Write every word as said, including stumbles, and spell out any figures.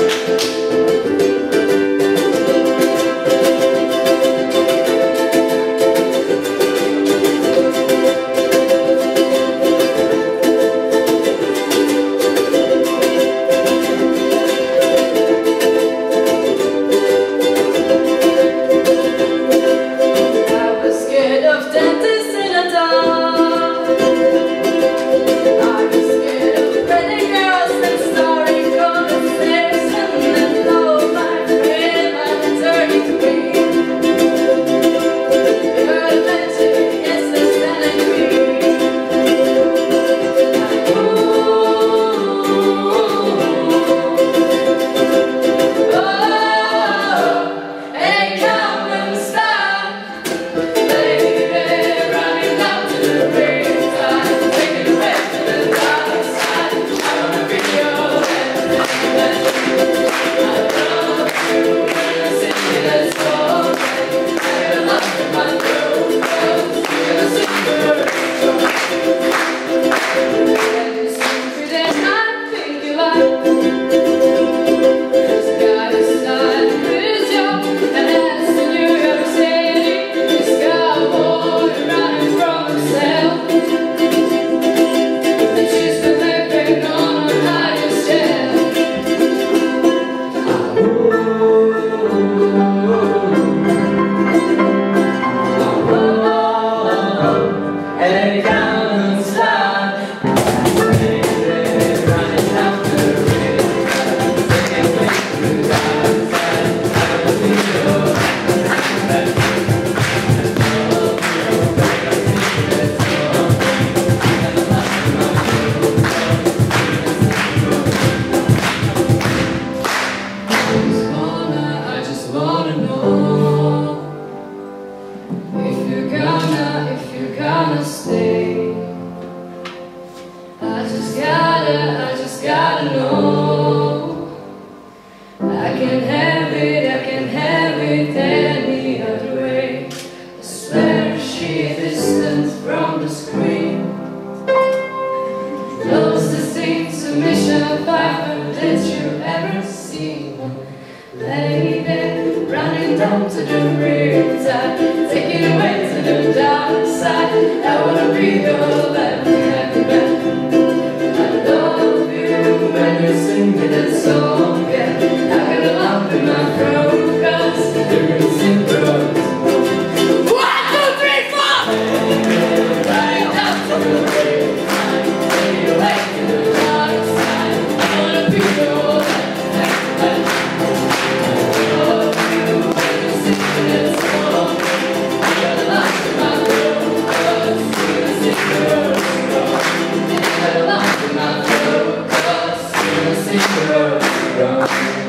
Lady, running down to the riptide, take it away to the dark side. I wanna be your life, happy man. I love you when you sing me that song, yeah. I got a lump in my throat, 'cause you're gonna sing for us. One, two, three, four! Running down to the riptide, take it away to the dark side. I wanna be your life, happy man. Secret,